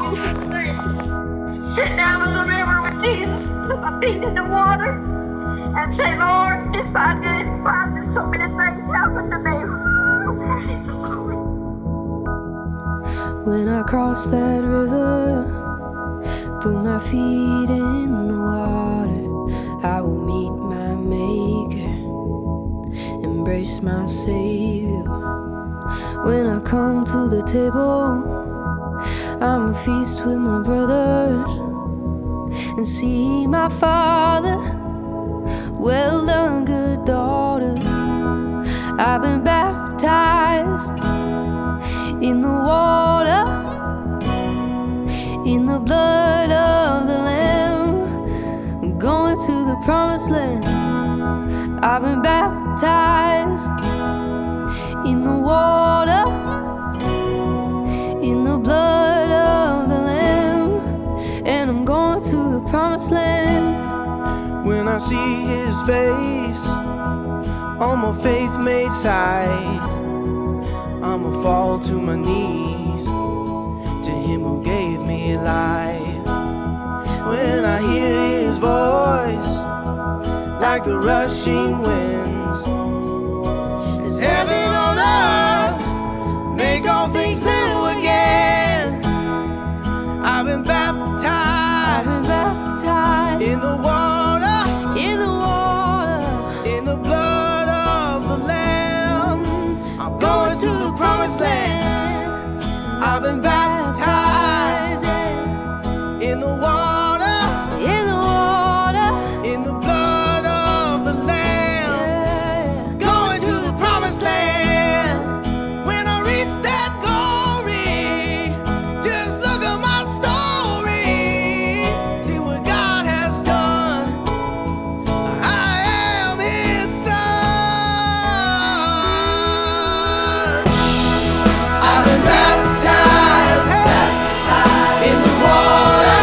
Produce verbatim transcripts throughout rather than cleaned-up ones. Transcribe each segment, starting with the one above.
Sit down on the river with Jesus, put my feet in the water, and say, Lord, despite this, despite this, so many things happen to me. Praise the Lord. When I cross that river, put my feet in the water, I will meet my Maker, embrace my Savior. When I come to the table, I'ma feast with my brothers and see my Father. Well done, good daughter. I've been baptized in the water, in the blood of the Lamb, going to the promised land. I've been baptized in the water, in the blood of the Lamb, and I'm going to the promised land. When I see His face on my faith made sight, I'ma fall to my knees to Him who gave me life. When I hear His voice like the rushing winds, it's heaven on earth, make all things new again. I've been baptized, I've been baptized in the water, in the water, in the blood of the Lamb. I'm going to the promised land. I've been baptized in the water, in the water, in the blood of the Lamb. Going to the promised land. When I reach that glory, just look at my story. See what God has done. I am His son. I've been baptized in the water,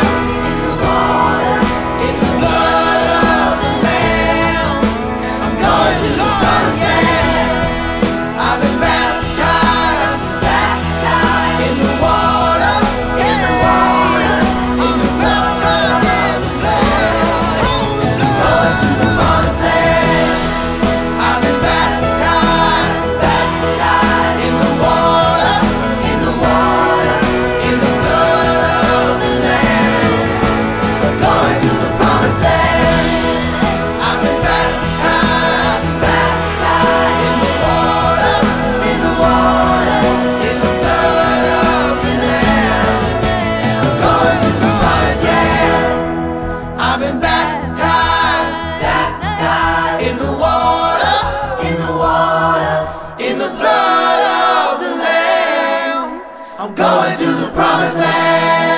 in the blood of the Lamb. I'm going to the promised land. I've been baptized in the water, in the water, in the blood of the Lamb. Going to the promised land. I've been baptized in the water, in the water, in the blood of the Lamb. Going to the promised land. I've been baptized, baptized in the water, in the water, in the blood of the Lamb. Going to the promised land. I've been baptized, baptized in the water, in the water, in the blood of the Lamb. I'm going to the promised land.